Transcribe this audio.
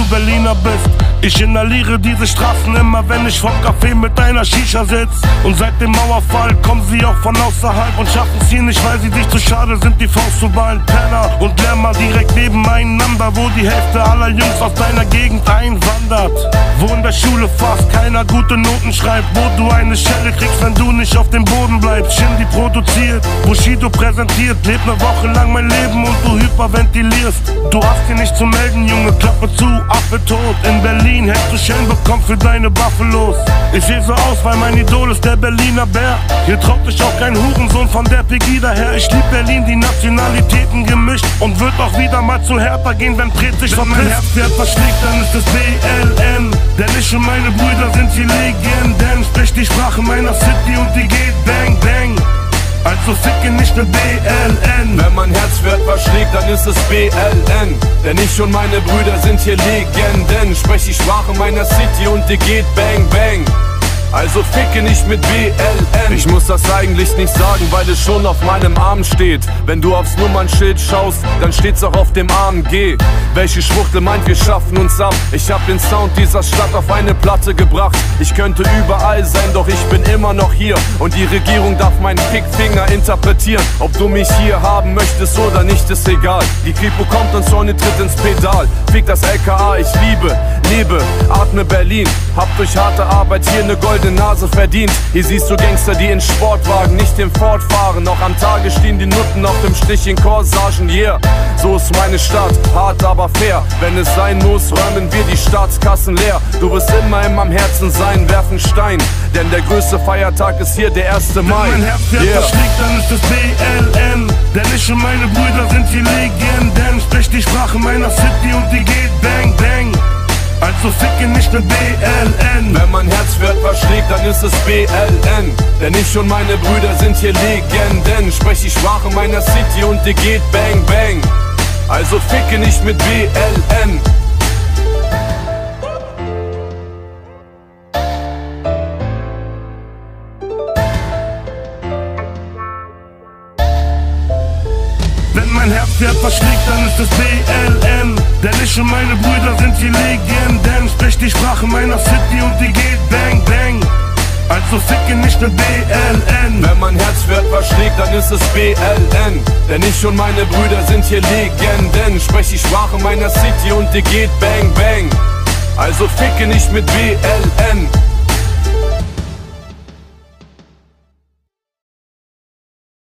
Berliner bist. Ich inhaliere diese Straßen immer, wenn ich vom Café mit einer Shisha sitz. Und seit dem Mauerfall kommen sie auch von außerhalb und schaffen es hier nicht, weil sie sich zu schade sind, die Faust zu ballen. Penner und Lämmer direkt nebeneinander, wo die Hälfte aller Jungs aus deiner Gegend einwandert. Wo in der Schule fast keiner gute Noten schreibt, wo du eine Schelle kriegst, wenn du nicht auf dem Boden bleibst. Shindy produziert, Bushido präsentiert, lebt eine Woche lang mein Leben und du hyperventilierst. Du hast hier nicht zu melden, Junge, Klappe zu, Affe tot. In Berlin hättest du Schellen bekommen für deine Buffalos. Ich seh so aus, weil mein Idol ist der Berliner Bär. Hier traut sich auch kein Hurensohn von der Pegida her. Ich lieb Berlin, die Nationalitäten gemischt, und wird auch wieder mal zu Hertha gehen, wenn Pret sich verpisst. Wenn mein Herzwert verschlägt, dann ist es BLN. Denn ich und meine Brüder sind hier Legenden. Sprich die Sprache meiner City und die geht bang bang. Also ficke nicht mit BLN. Wenn mein Herzwert verschlägt, dann ist es BLN. Denn ich und meine Brüder sind hier Legenden. Sprech die Sprache meiner City und die geht bang bang. Also ficke nicht mit BLN. Ich muss das eigentlich nicht sagen, weil es schon auf meinem Arm steht. Wenn du aufs Nummernschild schaust, dann steht's auch auf dem AMG. Welche Schwuchtel meint, wir schaffen uns ab? Ich hab den Sound dieser Stadt auf eine Platte gebracht. Ich könnte überall sein, doch ich bin immer noch hier. Und die Regierung darf meinen Fickfinger interpretieren. Ob du mich hier haben möchtest oder nicht, ist egal. Die Kripo kommt und Sonne tritt ins Pedal. Fick das LKA, ich liebe, lebe, atme Berlin. Hab durch harte Arbeit hier eine goldene Nase verdient. Hier siehst du Gangster, die in Sportwagen nicht im Ford fahren. Noch am Tage stehen die Nutten auf dem Stich in Corsagen, yeah. So ist meine Stadt, hart aber fair. Wenn es sein muss, räumen wir die Staatskassen leer. Du wirst immer in meinem Herzen sein, werfen Stein. Denn der größte Feiertag ist hier der 1. Mai. Wenn mein Herz verschlägt, dann ist es BLN. Denn ich und meine Brüder sind hier Legenden. Sprich die Sprache meiner City und die geht bang bang. Also ficke nicht mit BLN. Wenn mein Herzwert verschlägt, dann ist es BLN. Denn ich und meine Brüder sind hier Legenden. Sprech die Sprache meiner City und die geht bang bang. Also ficke nicht mit BLN. Wenn mein Herzwert verschlägt, dann ist es BLN. Denn ich und meine Brüder sind hier Legenden. Sprich die Sprache meiner City und die geht bang bang. Also ficke nicht mit BLN. Wenn mein Herzwert verschlägt, dann ist es BLN. Denn ich und meine Brüder sind hier Legenden. Sprech die Sprache meiner City und die geht bang bang. Also ficke nicht mit BLN.